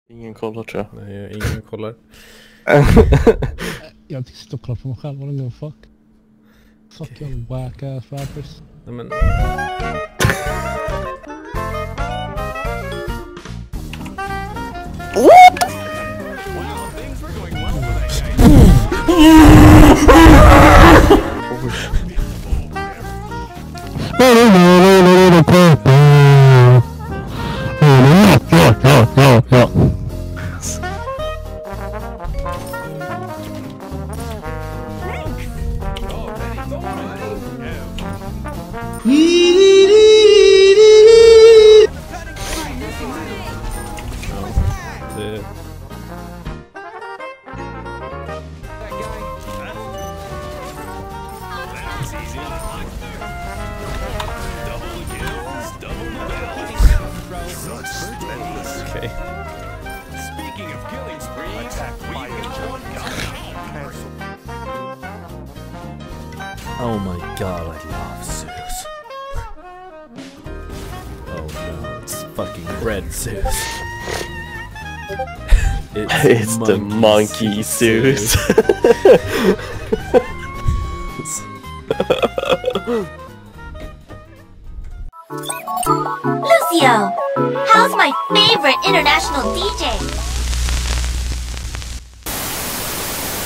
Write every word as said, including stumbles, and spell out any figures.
Ingen kollar tror jag. Nej, ingen kollar. Jag sitter och kollar på mig själv, I don't give a fuck. Fuck you whack ass rappers. Nej men... Okay. Speaking of killing sprees, we got one Oh my god, I love Zeus. Oh no, it's fucking red Zeus. It's, It's the monkey Zeus. Lucio, how's my favorite international D J?